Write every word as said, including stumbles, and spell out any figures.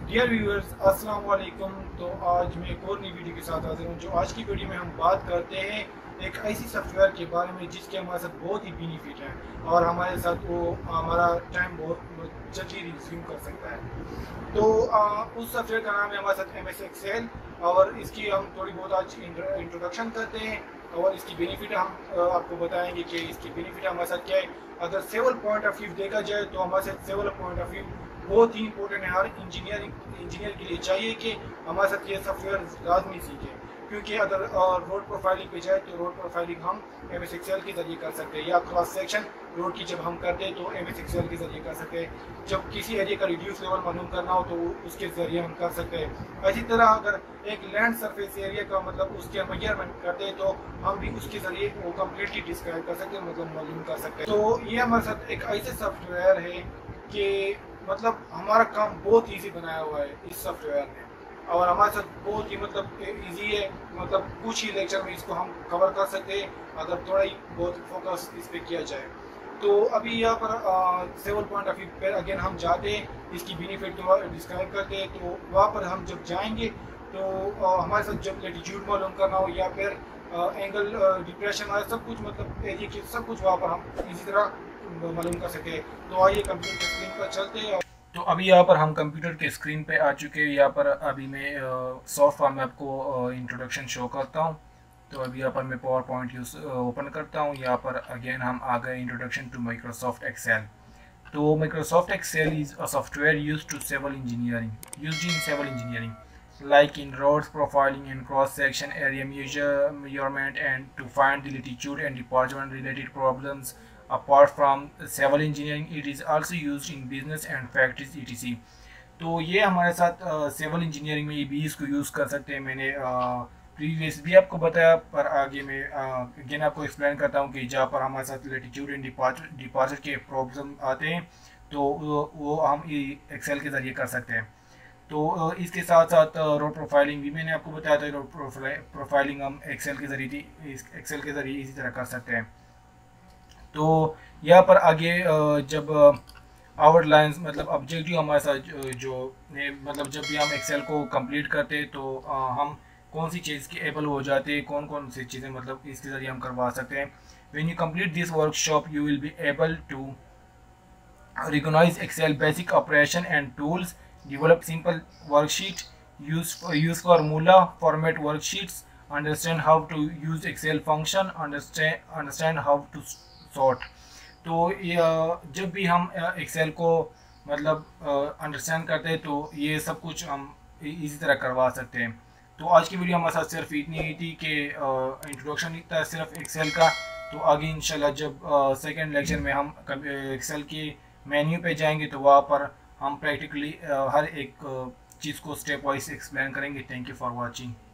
Dear viewers, अस्सलाम वालेकुम। तो आज मैं एक और नई वीडियो के साथ हाजिर हूँ। जो आज की वीडियो में हम बात करते हैं एक ऐसी सॉफ्टवेयर के बारे में जिसके हमारे साथ बहुत ही बेनिफिट है और हमारे साथ वो हमारा टाइम बहुत जल्दी रिज्यूम कर सकता है। तो आ, उस सॉफ्टवेयर का नाम है हमारे साथ एम एस एक्सेल और इसकी हम थोड़ी बहुत आज इंट्रोडक्शन करते हैं और इसकी बेनिफिट हम आपको बताएंगे कि इसकी बेनिफिट हमारे साथ क्या है। अगर सेवल पॉइंट ऑफ व्यू देखा जाए तो हमारे साथ सेवल पॉइंट ऑफ व्यू बहुत ही इंपॉर्टेंट है। हर इंजीनियरिंग इंजीनियर के लिए चाहिए कि हमारे साथ ये सॉफ्टवेयर लाजमी सीखे, क्योंकि अगर रोड प्रोफाइलिंग पे जाए तो रोड प्रोफाइलिंग हम एम एस एक्सेल के जरिए कर सकते हैं, या क्रॉस सेक्शन रोड की जब हम करते हैं तो एम एस एक्सेल के जरिए कर सकते हैं। जब किसी एरिया का रिड्यूस लेवल मालूम करना हो तो उसके जरिए हम कर सकते हैं। इसी तरह अगर एक लैंड सरफेस एरिया का मतलब उसके मेजरमेंट करते हैं तो हम भी उसके जरिए वो कम्प्लीटली डिस्क्राइब कर सकते हैं, मतलब मालूम कर सकते हैं। तो ये हमारे साथ एक ऐसे सॉफ्टवेयर है कि मतलब हमारा काम बहुत इजी बनाया हुआ है इस सॉफ्टवेयर ने, और हमारे साथ बहुत ही मतलब इजी है। मतलब कुछ ही लेक्चर में इसको हम कवर कर सकते हैं अगर थोड़ा ही बहुत फोकस इस पे किया जाए। तो अभी यहाँ पर सेवल पॉइंट ऑफ व्यू पर अगेन हम जाते हैं, इसकी बेनिफिट डिस्क्राइब करते हैं। तो वहाँ पर हम जब जाएंगे तो आ, हमारे साथ जब लेटीट्यूड मालूम करना हो या फिर एंगल डिप्रेशन सब कुछ मतलब एरिया की सब कुछ वहाँ पर हम इसी तरह मालूम कर सके। तो आइए कंप्यूटर की स्क्रीन पर चलते हैं। तो अभी यहाँ पर हम कंप्यूटर के स्क्रीन पे आ चुके हैं। यहाँ पर अभी मैं सॉफ्ट फॉर्म में आपको इंट्रोडक्शन शो करता हूँ। तो अभी यहाँ पर मैं पावर पॉइंट यूज ओपन करता हूँ। यहाँ पर अगेन हम आ गए इंट्रोडक्शन टू माइक्रोसॉफ्ट एक्सेल। तो Microsoft Excel is a software use to civil engineering use in civil engineering like in roads profiling and cross section area measurement and to find the latitude and departure related problems. Apart from civil engineering, it is also used in business and factories et cetera. तो ये हमारे साथ civil uh, engineering में भी इसको use कर सकते हैं। मैंने प्रीवियस uh, भी आपको बताया, पर आगे मैं अगेन uh, आपको एक्सप्लेन करता हूँ कि जहाँ पर हमारे साथ लेटीट्यूड एंड डिपार्चर डिपार्चर के प्रॉब्लम आते हैं तो वो, वो हम एक्सेल के ज़रिए कर सकते हैं। तो uh, इसके साथ साथ रोड uh, प्रोफाइलिंग भी मैंने आपको बताया था। रोड प्रोफाइलिंग हम एक्सेल के ज़रिए एक्सेल के ज़रिए इसी तरह कर सकते हैं। तो यहाँ पर आगे जब आउटलाइंस मतलब ऑब्जेक्टिव हमारे साथ जो मतलब जब भी हम एक्सेल को कंप्लीट करते हैं तो हम कौन सी चीज़ की एबल हो जाते हैं, कौन कौन सी चीज़ें मतलब इसके ज़रिए हम करवा सकते हैं। When you complete this workshop you will be able to recognise Excel basic operation and tools, develop simple worksheet, use use formula format worksheets, understand how to use Excel function, understand understand how to sort. तो जब भी हम Excel को मतलब understand करते हैं तो ये सब कुछ हम इसी तरह करवा सकते हैं। तो आज की वीडियो हमारे साथ सिर्फ इतनी ही थी कि इंट्रोडक्शन था सिर्फ एक्सेल का। तो आगे इंशाल्लाह जब सेकंड लेक्चर में हम एक्सेल की मेन्यू पे जाएंगे तो वहाँ पर हम प्रैक्टिकली हर एक चीज़ को स्टेप वाइज एक्सप्लेन करेंगे। Thank you for watching.